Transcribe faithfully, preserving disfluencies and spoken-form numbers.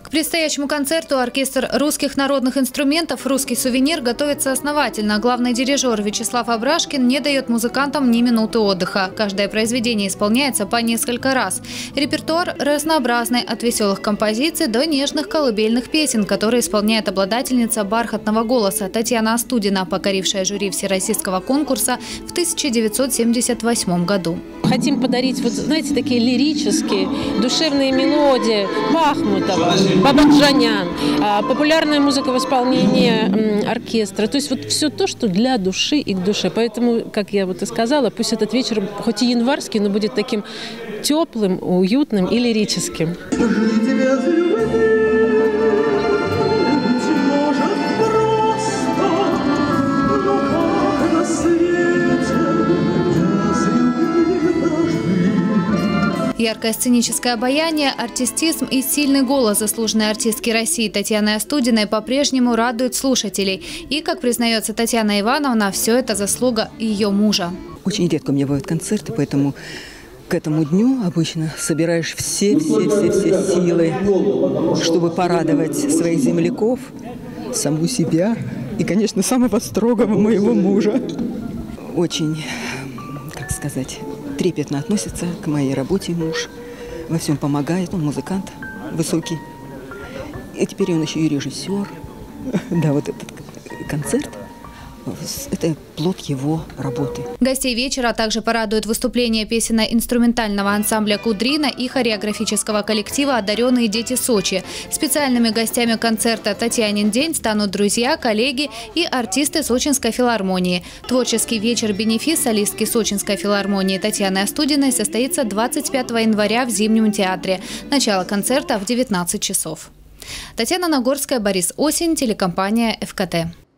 К предстоящему концерту оркестр русских народных инструментов «Русский сувенир» готовится основательно. Главный дирижер Вячеслав Абрашкин не дает музыкантам ни минуты отдыха. Каждое произведение исполняется по несколько раз. Репертуар разнообразный, от веселых композиций до нежных колыбельных песен, которые исполняет обладательница бархатного голоса Татьяна Остудина, покорившая жюри всероссийского конкурса в тысяча девятьсот семьдесят восьмом году. Хотим подарить, вот, знаете, такие лирические, душевные мелодии Бахмутова, Бабаджанян, популярная музыка в исполнении оркестра. То есть вот все то, что для души и к душе. Поэтому, как я вот и сказала, пусть этот вечер, хоть и январский, но будет таким теплым, уютным и лирическим. Яркое сценическое обаяние, артистизм и сильный голос заслуженной артистки России Татьяны Остудиной по-прежнему радуют слушателей. И, как признается Татьяна Ивановна, все это заслуга ее мужа. Очень редко у меня бывают концерты, поэтому к этому дню обычно собираешь все-все-все-все силы, чтобы порадовать своих земляков, саму себя и, конечно, самого строгого моего мужа. Очень, как сказать, трепетно относится к моей работе муж, во всем помогает, он музыкант высокий. И теперь он еще и режиссер. Да, вот этот концерт – это плод его работы. Гостей вечера также порадует выступление песенно-инструментального ансамбля «Кудрина» и хореографического коллектива «Одаренные дети Сочи». Специальными гостями концерта «Татьянин день» станут друзья, коллеги и артисты Сочинской филармонии. Творческий вечер-бенефис солистки Сочинской филармонии Татьяны Остудиной состоится двадцать пятого января в Зимнем театре. Начало концерта в девятнадцать часов. Татьяна Нагорская, Борис Осень, телекомпания «ФКТ».